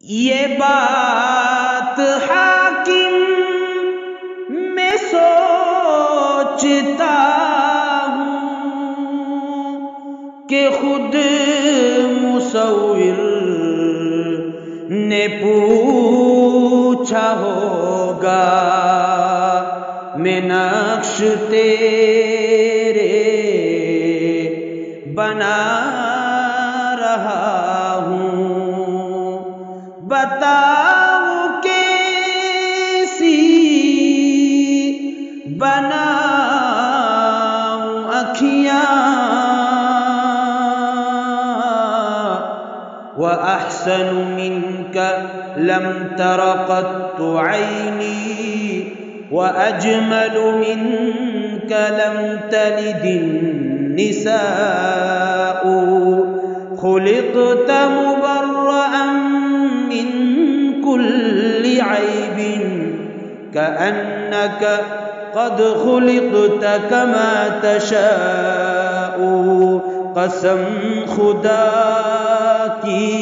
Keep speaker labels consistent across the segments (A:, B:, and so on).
A: یہ بات حاکم میں سوچتا ہوں کہ خود مصور نے پوچھا ہوگا میں نقش تیرے بنا رہا ہوں، بتاؤ کیسی بناؤں اکھیاں، وَأَحْسَنُ مِنْكَ لَمْ تَرَ قَطُّ عَيْنِي وَأَجْمَلُ مِنْكَ لَمْ تَلِدِ النِّسَاءُ، خُلِقْتَ مُبَرَّأً مِنْ كُلِّ عَيْبٍ كَأَنَّكَ قَدْ خُلِقْتَ كَمَا تَشَاءُ، قسم خدا کی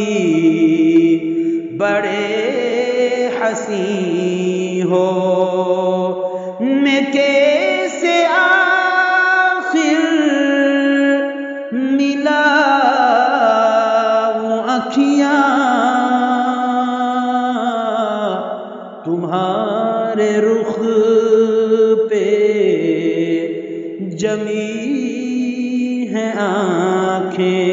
A: بڑے حسین ہو، میں کیسے آخر ملاؤں اکھیاں تمہارے رخ پہ جمی ہیں آنکھیں۔